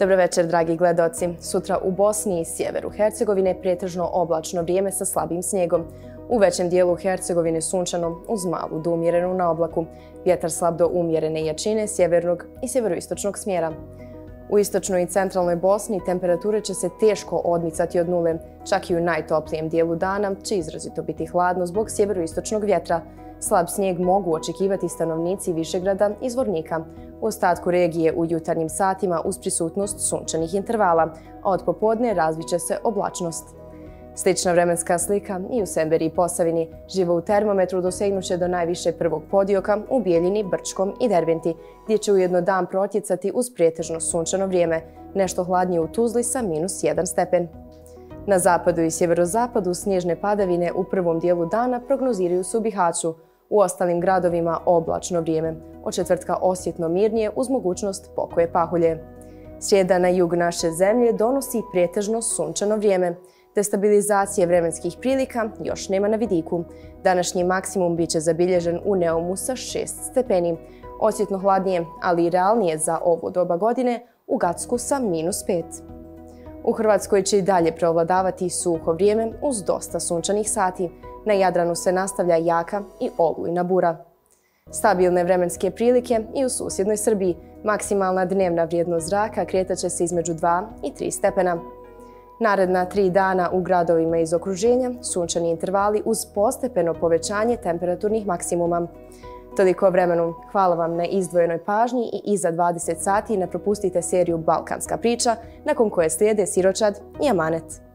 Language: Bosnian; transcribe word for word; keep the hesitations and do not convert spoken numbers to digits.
Dobro večer, dragi gledaoci. Sutra u Bosni i sjeveru Hercegovine pretežno oblačno vrijeme sa slabim snijegom. U većem dijelu Hercegovine sunčano uz malu do umjerenu na oblaku. Vjetar slab do umjerene jačine sjevernog i sjeveroistočnog smjera. U istočnoj i centralnoj Bosni temperature će se teško odmicati od nule. Čak i u najtoplijem dijelu dana će izrazito biti hladno zbog sjeveroistočnog vjetra. Slab snijeg mogu očekivati stanovnici Višegrada i Zvornika. U ostatku regije u jutarnjim satima uz prisutnost sunčanih intervala, a od popodne razviće se oblačnost. Slična vremenska slika i u Semberiji i Posavini. Živo u termometru dosegnuće do najviše prvog podioka u Bijeljini, Brčkom i Derventi, gdje će ujedno dan protjecati uz pretežno sunčano vrijeme, nešto hladnije u Tuzli sa minus jedan stepen. Na zapadu i sjeverozapadu snježne padavine u prvom dijelu dana prognoziraju se u Bihaću, u ostalim gradovima oblačno vrijeme, od četvrtka osjetno mirnije uz mogućnost pokoje pahulje. Srijeda na jug naše zemlje donosi pretežno sunčano vrijeme. Destabilizacije vremenskih prilika još nema na vidiku. Današnji maksimum biće zabilježen u Neumu sa šest stepeni. Osjetno hladnije, ali i realnije za ovo doba godine u Gacku sa minus pet. U Hrvatskoj će i dalje preovladavati suho vrijeme uz dosta sunčanih sati. Na Jadranu se nastavlja jaka i olujna bura. Stabilne vremenske prilike i u susjednoj Srbiji. Maksimalna dnevna vrijednost zraka kretaće se između dva i tri stepena. Naredna tri dana u gradovima iz okruženja sunčani intervali uz postepeno povećanje temperaturnih maksimuma. Toliko o vremenu. Hvala vam na izdvojenoj pažnji i iza dvadeset sati ne propustite seriju Balkanska priča, nakon koje slijede Siročad i Amanet.